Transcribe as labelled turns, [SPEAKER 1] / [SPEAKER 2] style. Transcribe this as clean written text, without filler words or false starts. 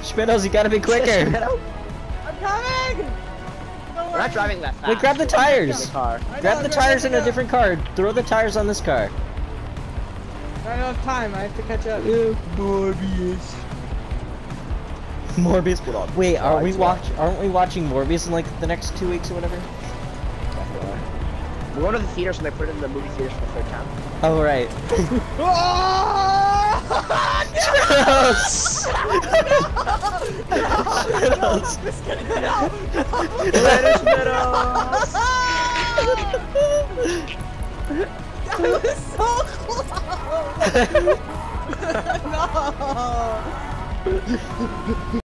[SPEAKER 1] Schmittles, you gotta be quicker.
[SPEAKER 2] I'm coming!
[SPEAKER 3] We're not driving that fast.
[SPEAKER 1] Wait, grab the tires.
[SPEAKER 3] The car.
[SPEAKER 1] Grab the tires in a different car. Throw the tires on this car.
[SPEAKER 2] I don't have time. I have to catch up.
[SPEAKER 1] Morbius. Morbius. Wait, aren't we watching Morbius in like the next 2 weeks or whatever?
[SPEAKER 3] We're going to the theaters and they put it in the movie theaters for the third time.
[SPEAKER 1] Oh right.
[SPEAKER 2] That was so close! No!